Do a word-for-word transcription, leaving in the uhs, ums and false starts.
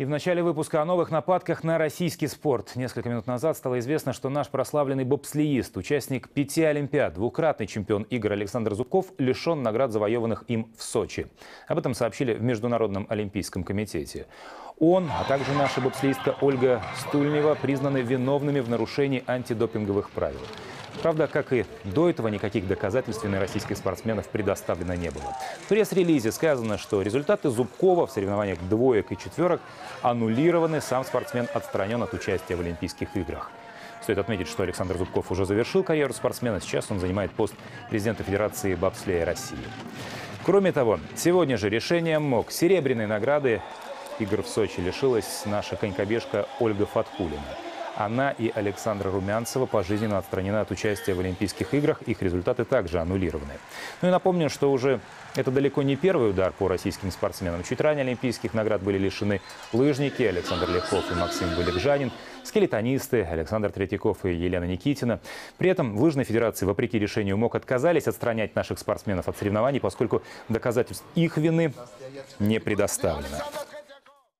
И в начале выпуска о новых нападках на российский спорт. Несколько минут назад стало известно, что наш прославленный бобслеист, участник пяти олимпиад, двукратный чемпион игр Александр Зубков лишен наград, завоеванных им в Сочи. Об этом сообщили в Международном олимпийском комитете. Он, а также наша бобслеистка Ольга Стульнева признаны виновными в нарушении антидопинговых правил. Правда, как и до этого, никаких доказательств вины российских спортсменов предоставлено не было. В пресс-релизе сказано, что результаты Зубкова в соревнованиях двоек и четверок аннулированы. Сам спортсмен отстранен от участия в Олимпийских играх. Стоит отметить, что Александр Зубков уже завершил карьеру спортсмена. Сейчас он занимает пост президента Федерации бобслея России. Кроме того, сегодня же решением МОК серебряной награды игр в Сочи лишилась наша конькобежка Ольга Фатхулина. Она и Александра Румянцева пожизненно отстранены от участия в Олимпийских играх. Их результаты также аннулированы. Ну и напомню, что уже это далеко не первый удар по российским спортсменам. Чуть ранее олимпийских наград были лишены лыжники Александр Легков и Максим Вылегжанин, скелетонисты Александр Третьяков и Елена Никитина. При этом в Лыжной федерации, вопреки решению МОК, отказались отстранять наших спортсменов от соревнований, поскольку доказательств их вины не предоставлено.